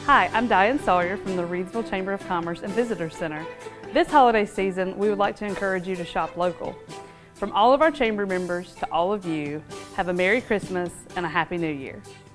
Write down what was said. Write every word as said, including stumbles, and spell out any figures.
Hi, I'm Diane Sawyer from the Reidsville Chamber of Commerce and Visitor Center. This holiday season, we would like to encourage you to shop local. From all of our chamber members to all of you, have a Merry Christmas and a Happy New Year.